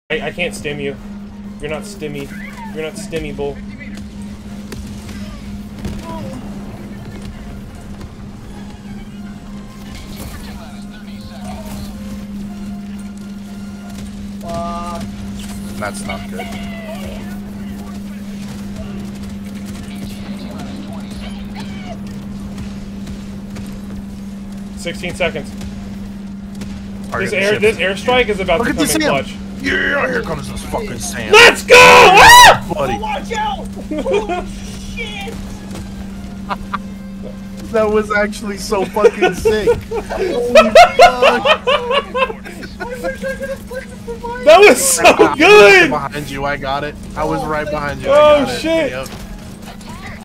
I can't stim you. You're not stimmy. You're not stimmable. That's not good. $16 seconds. Target This airstrike is about to come in clutch. Yeah, here comes this fucking Sam. Let's go! Ah! Buddy. Watch out! Holy shit! That was actually so fucking sick. Holy fuck. That was so good! Behind you, I got it. I was right behind you. Oh I got shit! It. Yep.